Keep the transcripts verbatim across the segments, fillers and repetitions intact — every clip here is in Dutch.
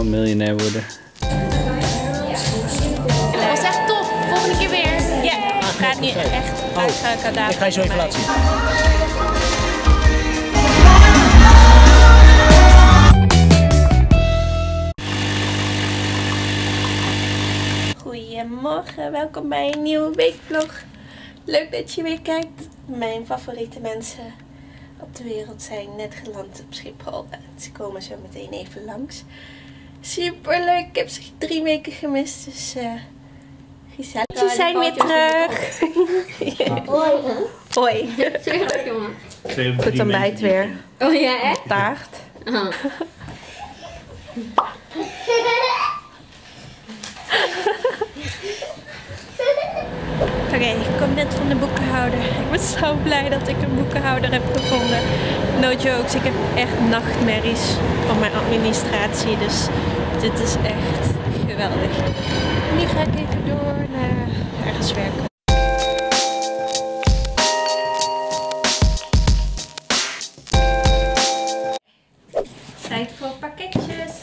een miljonair worden. Dat was echt top. Volgende keer weer. Ja, het gaat nu echt Oh, ik ga je zo even laten zien. Goedemorgen, welkom bij een nieuwe weekvlog. Leuk dat je weer kijkt. Mijn favoriete mensen op de wereld zijn net geland op Schiphol. Ze komen zo meteen even langs. Super leuk, ik heb ze drie weken gemist, dus uh, gezellig. Ze zijn weer terug. Hoi. Hoi. Zeg jongen. Goed ontbijt weer. Oh ja, echt? Taart. Oh. Oké, okay, ik kom net van de boekenhouder. Ik ben zo blij dat ik een boekenhouder heb gevonden. No jokes, ik heb echt nachtmerries van mijn administratie. Dus dit is echt geweldig. En nu ga ik even door naar ergens werken. Tijd voor pakketjes.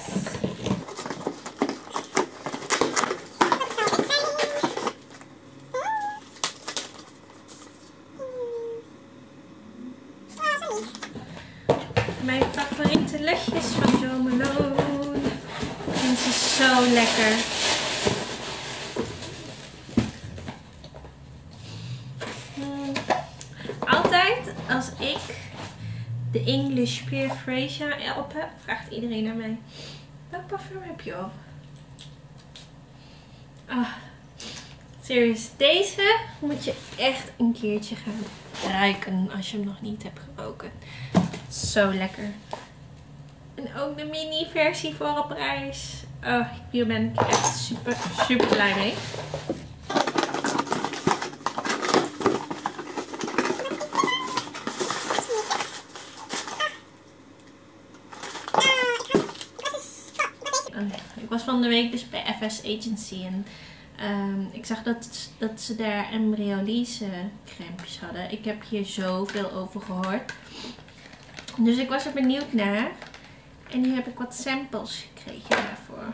Mijn favoriete luchtjes van Jo Malone. En ze is zo lekker. Hmm. Altijd als ik de English Peer Fraser op heb, vraagt iedereen naar mij: welk parfum heb je op? Ah, serieus, deze moet je echt een keertje gaan ruiken als je hem nog niet hebt geroken. Zo lekker. En ook de mini versie voor op reis. Oh, hier ben ik echt super, super blij mee. Ik was van de week dus bij F S Agency en um, ik zag dat, dat ze daar embryolise crèmes hadden. Ik heb hier zoveel over gehoord. Dus ik was er benieuwd naar. En nu heb ik wat samples gekregen daarvoor.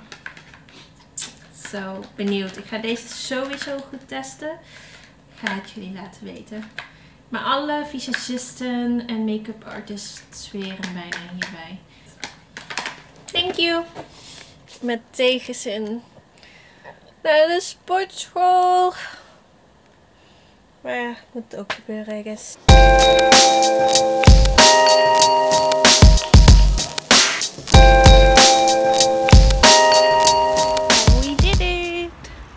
Zo benieuwd. Ik ga deze sowieso goed testen. Ik ga het jullie laten weten. Maar alle visagisten en make-up artists zweren bijna hierbij. Thank you. Met tegenzin naar de sportschool. Maar ja, moet ook gebeuren, I guess. We did it!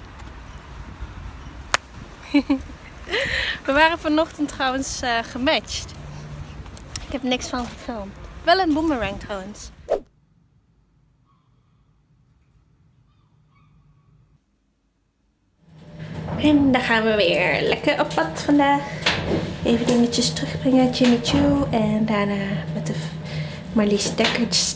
We waren vanochtend trouwens uh, gematcht. Ik heb niks van gefilmd. Wel een boomerang trouwens. En daar gaan we weer lekker op pad vandaag. Even dingetjes terugbrengen, Jimmy Choo. En daarna met de Marlies Dekkerts.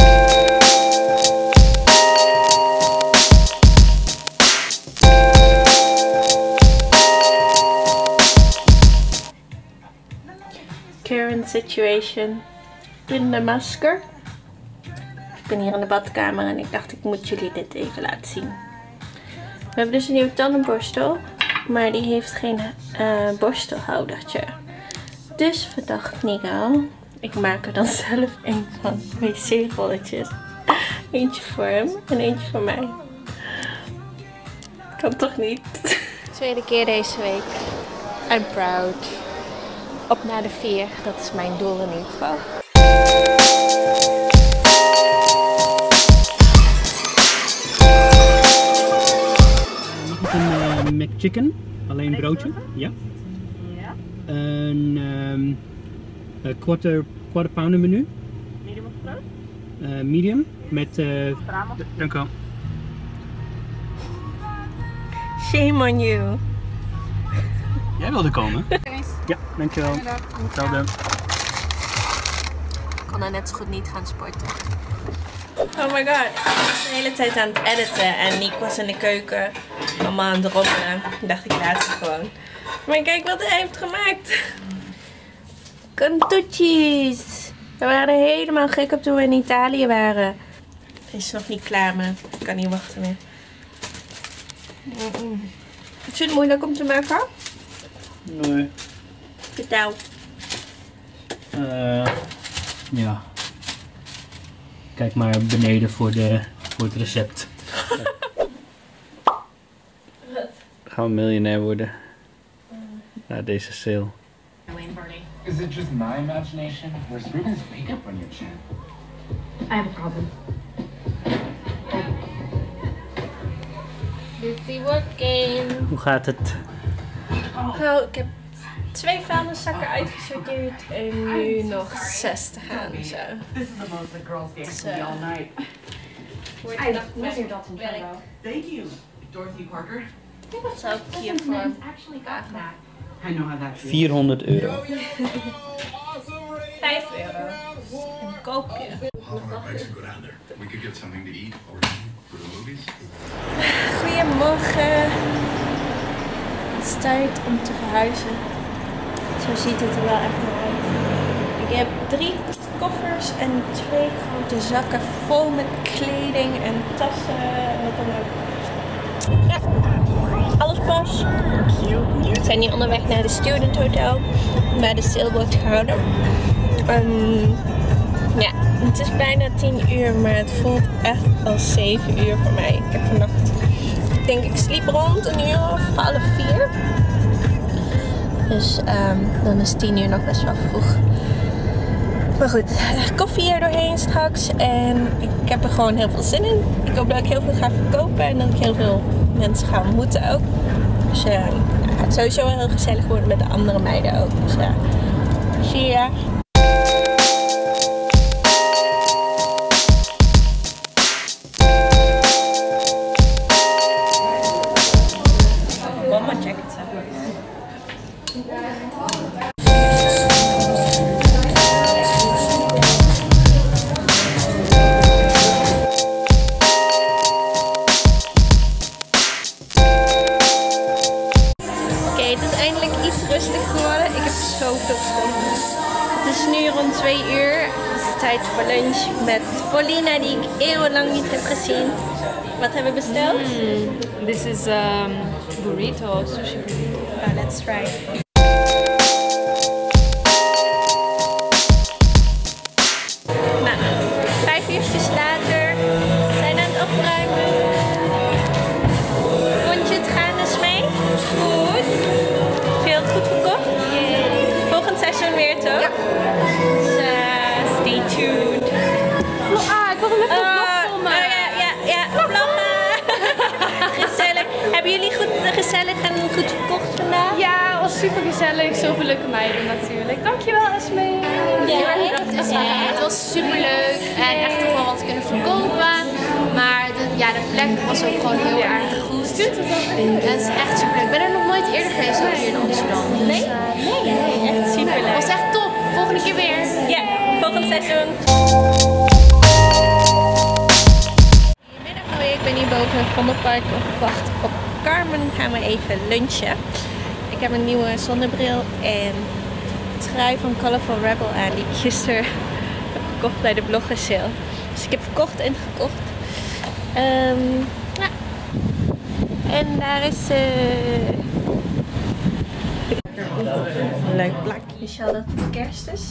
Current situation. In de masker. Ik ben hier in de badkamer en ik dacht ik moet jullie dit even laten zien. We hebben dus een nieuwe tandenborstel, maar die heeft geen uh, borstelhoudertje. Dus verdacht Nico, ik maak er dan zelf een van wc-rolletjes. Eentje voor hem en eentje voor mij. Kan toch niet? Tweede keer deze week. I'm proud. Op naar de vier, dat is mijn doel in ieder geval. Een uh, McChicken, alleen broodje. Ja. Ja. Een um, uh, quarter, quarter pounder menu. Medium of groot? Uh, medium met. Uh, dank u wel. Shame on you. Jij wilde komen? Ja, dankjewel. Hetzelfde. Ik kon er net zo goed niet gaan sporten. Oh my god, ik was de hele tijd aan het editen en Nick was in de keuken allemaal aan het rommelen. Ik dacht ik laat het gewoon. Maar kijk wat hij heeft gemaakt. Cantucci's. We waren helemaal gek op toen we in Italië waren. is nog niet klaar, maar ik kan niet wachten meer. Mm-mm. Is het moeilijk om te maken? Nee. Vertel. Uh, ja. Kijk maar beneden voor, de, voor het recept. Wat? Gaan we miljonair worden. Na deze sale. Is it just my imagination? There's Ruben's makeup on your chin. I have a problem. Busy working. Hoe gaat het? Nou, ik heb twee vuilniszakken uitgesorteerd en nu nog zes te gaan. Zo. This is the most the girls get So- from me all night. Wordt I nog love your met Dalton werk. Turbo. Thank you, Dorothy Parker. Zou ik hiervoor Actually got that. I know how that feels. vierhonderd euro. vijf euro. Een koopje. How about Mexico down there? We could get something to eat or for the movies. Goedemorgen. Het is tijd om te verhuizen. Zo ziet het er wel echt naar uit. Ik heb drie koffers en twee grote zakken vol met kleding en tassen en wat dan ook. Ja, alles pas. We zijn nu onderweg naar de Student Hotel, waar de sale wordt gehouden. Um, ja, het is bijna tien uur, maar het voelt echt als zeven uur voor mij. Ik heb vannacht, ik denk ik sliep rond een uur of half vier. Dus um, dan is tien uur nog best wel vroeg. Maar goed, koffie er doorheen straks en ik heb er gewoon heel veel zin in. Ik hoop dat ik heel veel ga verkopen en dat ik heel veel mensen ga ontmoeten ook. Dus uh, ja, het gaat sowieso wel heel gezellig worden met de andere meiden ook. Dus ja, zie je. Mama jacket. Rustig geworden. Ik heb zoveel gekocht. Het is nu rond twee uur. Het is tijd voor lunch met Paulina, die ik eeuwenlang niet heb gezien. Wat hebben we besteld? Mm, this is um, burrito, sushi burrito. Oh, let's try. Nou, vijf uurtjes later zijn aan het opruimen. Vond je het gaan eens mee? Goed. Veel goed verkocht? Yeah. Volgend seizoen weer toch? Ja. Dus uh, stay tuned. Ah, ik wil hem even Oh, vlog filmen. oh ja, ja, ja, vloggen. Gezellig. Hebben jullie goed, gezellig en goed verkocht vandaag? Ja, het was super gezellig. Zoveel leuke meiden natuurlijk. Dankjewel, Esme. Ja, Dus ja, het was super leuk en echt nog wel wat kunnen verkopen. Maar de, ja, de plek was ook gewoon heel erg goed. En het is echt super leuk. Ik ben er nog nooit eerder geweest ook hier in Amsterdam. Dus, Nee? uh, nee, Nee, echt super Het was leuk. echt top. Volgende keer weer. Ja, volgend seizoen. Goedemiddag alweer, ik ben hier boven in Vondelpark op wacht op Carmen. Gaan we even lunchen. Ik heb een nieuwe zonnebril en trui van Colorful Rebel aan die ik gisteren heb gekocht bij de blogger sale. Dus ik heb verkocht en gekocht. Um, ja. En daar is ze. Een leuk plakje. Michel, dat het kerst is.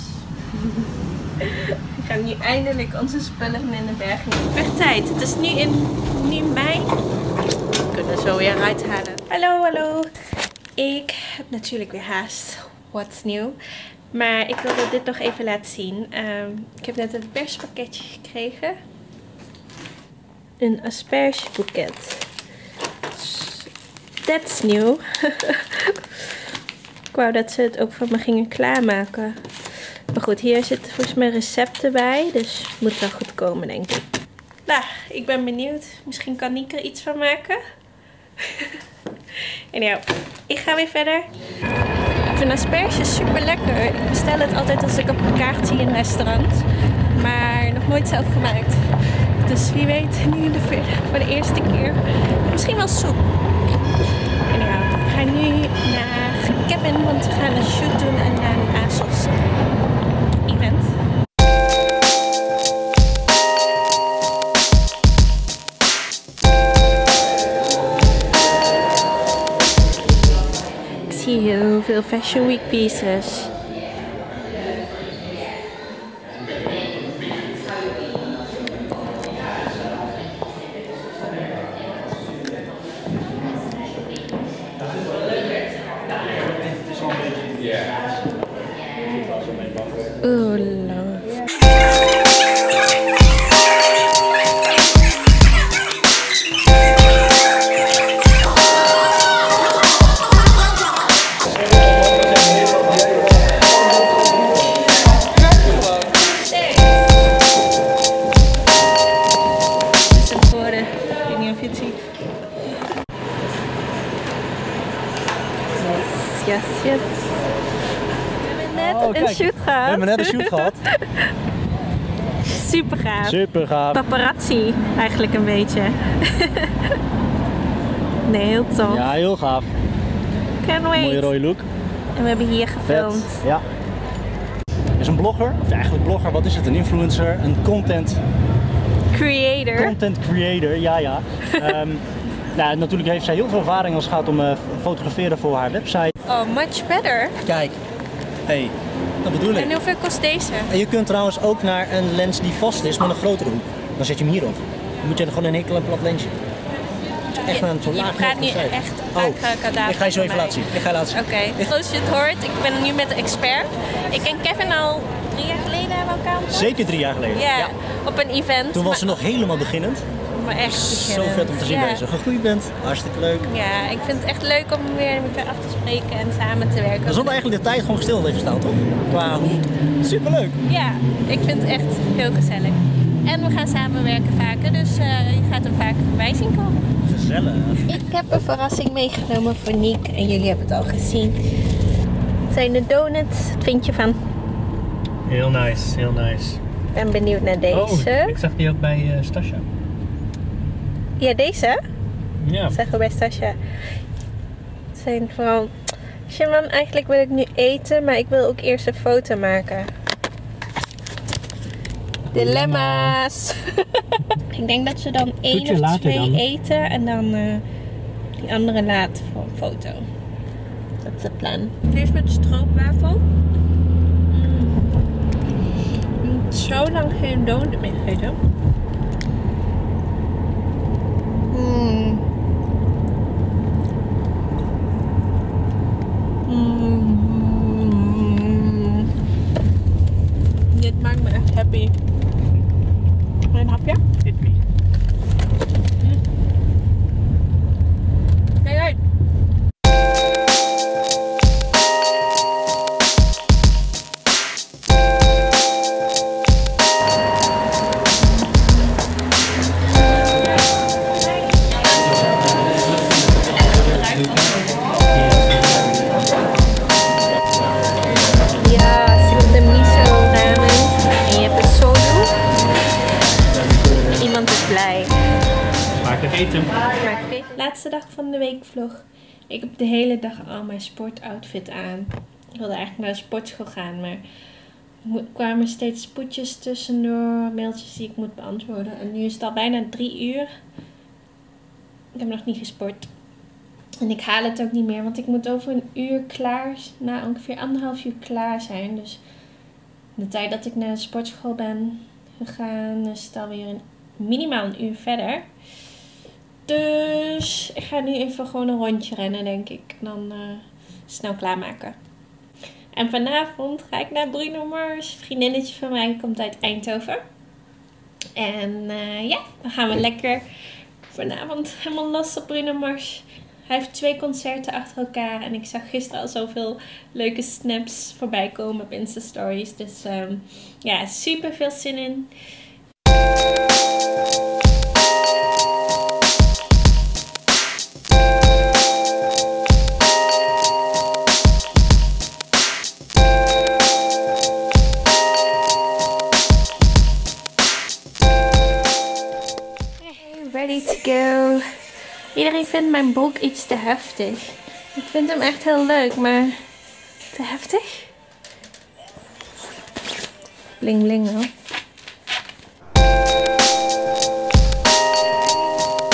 We gaan nu eindelijk onze spullen in de berging. Echt tijd. Het is nu in nu mei. We kunnen zo weer uithalen. Hallo, hallo. Ik heb natuurlijk weer haast. What's new? Maar ik wilde dit nog even laten zien. Um, ik heb net een perspakketje gekregen. Een aspergeboeket. That's new. Ik wou dat ze het ook voor me gingen klaarmaken. Maar goed, hier zitten volgens mij recepten bij. Dus het moet wel goed komen, denk ik. Nou, ik ben benieuwd. Misschien kan Nieke er iets van maken. En ja, ik ga weer verder. Ik vind asperges super lekker. Ik bestel het altijd als ik op een kaart zie in een restaurant. Maar nog nooit zelf gemaakt. Dus wie weet, nu voor de eerste keer. Misschien wel soep. En ja, we gaan nu naar Kevin, want we gaan een shoot doen en naar een ASOS event. veel Fashion Week pieces. Oeh, love. Yes, yes. We hebben net Oh, een kijk, shoot We gehad. hebben net een shoot gehad. Super gaaf. Super gaaf. Paparazzi eigenlijk een beetje. Nee, heel tof. Ja, heel gaaf. Can't wait. Mooie rode look. En we hebben hier gefilmd. Vet. Ja. Is een blogger, of eigenlijk blogger, wat is het? Een influencer, een content, Creator. content creator, ja ja. um, nou, natuurlijk heeft zij heel veel ervaring als het gaat om uh, fotograferen voor haar website. Oh, much better. Kijk, hey, dat bedoel ik. En hoeveel kost deze? En je kunt trouwens ook naar een lens die vast is met een grotere hoek. Dan zet je hem hierop. Dan moet je gewoon een heel plat lensje. Echt naar een zo Je laag gaat nu mogelijk echt Oh, abracadabra ik ga je zo voor even mij. laten zien. Ik ga je laten zien. Oké, okay. Zoals je het hoort, ik ben nu met de expert. Ik ken Kevin al drie jaar geleden hebben we elkaar ontmoet. Zeker drie jaar geleden. Ja, op een event. Toen was maar, ze nog helemaal beginnend. maar echt Zo beginnend. vet om te zien ja. dat je zo gegroeid bent. Hartstikke leuk. Ja, ik vind het echt leuk om weer met elkaar af te spreken en samen te werken. We zullen eigenlijk de tijd gewoon stil even staan, toch? Qua superleuk. Ja, ik vind het echt heel gezellig. En we gaan samenwerken vaker, dus uh, je gaat hem vaker voorbij zien komen. Gezellig. Ik heb een verrassing meegenomen voor Niek en jullie hebben het al gezien. Het zijn de donuts. Wat vind je van? Heel nice, heel nice. Ik ben benieuwd naar deze. Oh, ik zag die ook bij uh, Stasja. Ja, deze? Ja. Zeggen we bij Stasja. Het zijn vooral... Shaman, eigenlijk wil ik nu eten, maar ik wil ook eerst een foto maken. Dilemma's. Ik denk dat ze dan één je of later twee dan. eten en dan uh, die andere laten voor een foto. Dat is het plan. Eerst met stroopwafel. Mm. Zo lang geen donut meer gegeten. Mm. Mm. Dit maakt me echt happy. Een hapje? Hit me. Kijk uit! Ja, ze hebben de miso ramen en je hebt de soju. Iemand is blij. Smakelijk eten. Laatste dag van de weekvlog. Ik heb de hele dag al mijn sportoutfit aan. Ik wilde eigenlijk naar de sportschool gaan, maar er kwamen steeds spoedjes tussendoor, mailtjes die ik moet beantwoorden. En nu is het al bijna drie uur. Ik heb nog niet gesport. En ik haal het ook niet meer, want ik moet over een uur klaar, na ongeveer anderhalf uur klaar zijn. Dus de tijd dat ik naar de sportschool ben gegaan, is het alweer een, minimaal een uur verder. Dus ik ga nu even gewoon een rondje rennen, denk ik. En dan uh, snel klaarmaken. En vanavond ga ik naar Bruno Mars. Een vriendinnetje van mij komt uit Eindhoven. En uh, ja, dan gaan we lekker vanavond helemaal los op Bruno Mars. Hij heeft twee concerten achter elkaar. En ik zag gisteren al zoveel leuke snaps voorbij komen op Insta Stories. Dus um, ja, super veel zin in. Ready to go. Iedereen vindt mijn broek iets te heftig. Ik vind hem echt heel leuk, maar te heftig? Bling bling hoor.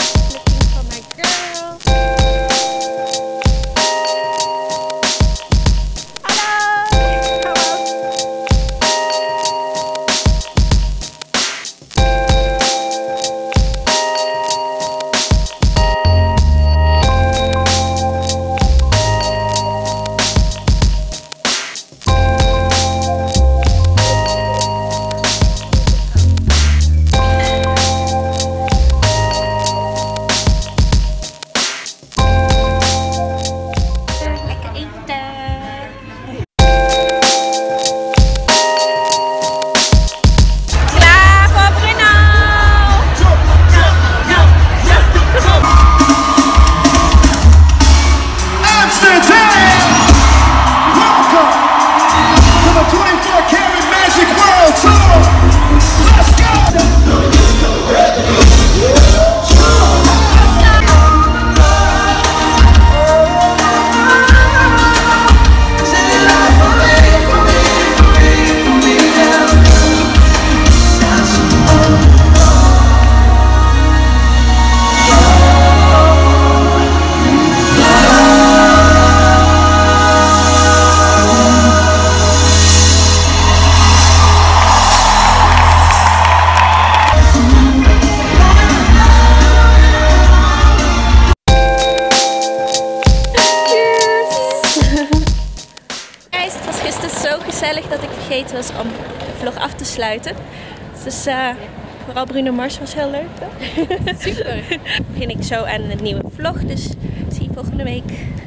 Looking for my girl. dat ik vergeten was om de vlog af te sluiten. Dus uh, vooral Bruno Mars was heel leuk. Toch? Super. Begin ik zo aan een nieuwe vlog, dus zie je volgende week.